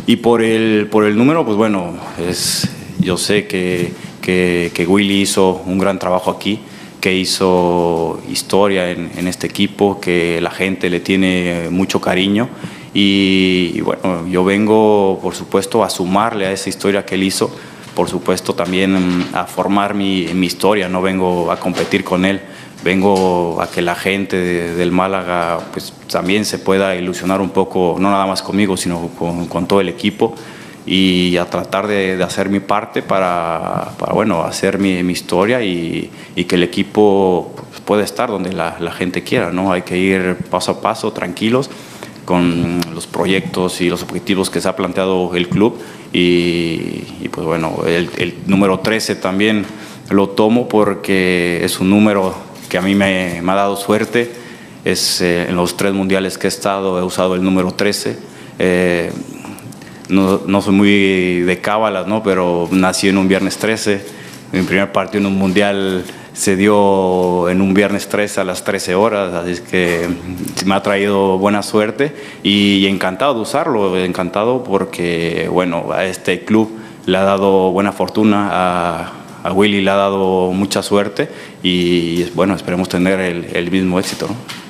Y por el número, pues bueno, yo sé que Willy hizo un gran trabajo aquí, que hizo historia en este equipo, que la gente le tiene mucho cariño y bueno, yo vengo por supuesto a sumarle a esa historia que él hizo, por supuesto también a formar mi historia, no vengo a competir con él, vengo a que la gente del Málaga pues también se pueda ilusionar un poco, no nada más conmigo, sino con todo el equipo, y a tratar de hacer mi parte para bueno, hacer mi historia y que el equipo pueda estar donde la gente quiera, ¿no? Hay que ir paso a paso, tranquilos, con los proyectos y los objetivos que se ha planteado el club y pues bueno, el número 13 también lo tomo porque es un número que a mí me ha dado suerte. En los 3 mundiales que he estado he usado el número 13. No soy muy de cábalas, ¿no? Pero nací en un viernes 13. Mi primer partido en un mundial se dio en un viernes 13 a las 13 horas, así es que me ha traído buena suerte y encantado de usarlo, encantado porque, bueno, a este club le ha dado buena fortuna, a Willy le ha dado mucha suerte y, bueno, esperemos tener el mismo éxito, ¿no?